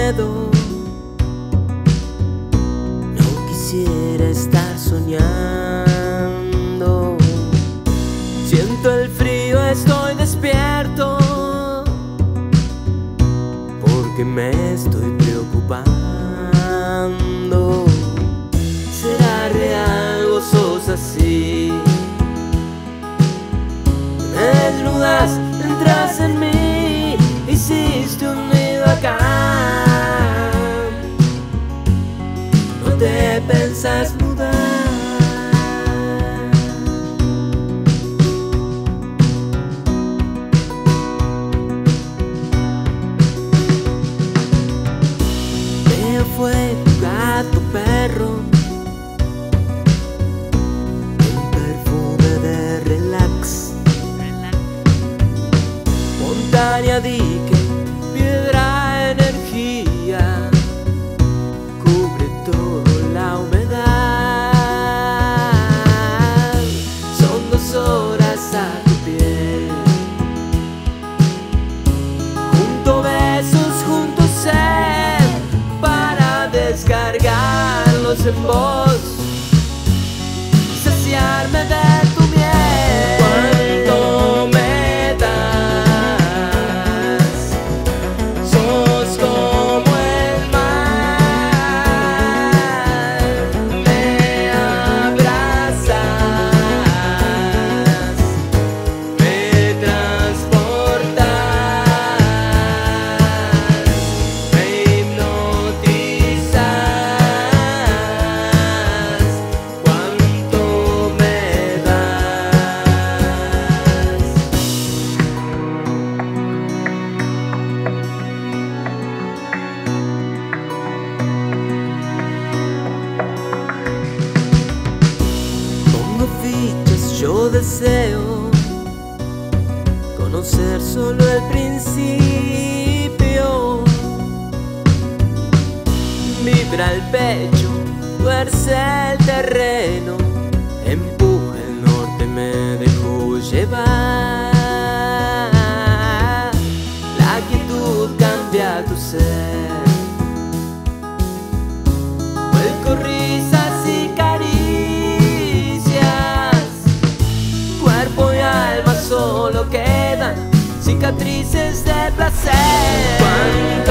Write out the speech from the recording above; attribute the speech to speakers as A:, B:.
A: miedo. No quisiera estar soñando. Siento el frío, estoy despierto, porque me estoy preocupando. ¿Será real o sos así? Me desnudas, entras en mí, hiciste un nido acá. No te pensás mudar. Veo fue tu gato, perro, un perfume de relax. Montaña, dique, piedra, energía, cubre toda la humedad. Son 2 horas a tu piel, junto besos, junto sed, para descargarlos en vos, saciarme de tu miel. ¿Cuánto me das? Sos como el mar, me abrazas, me transportas, me hipnotizas. ¿Cuánto me das? Pongo fichas, yo deseo conocer solo el principio. Vibra el pecho, tuerce el terreno, empuja el norte, me dejo llevar. La quietud cambia tu ser, vuelco risas y caricias. Cuerpo y alma solo quedan cicatrices de placer.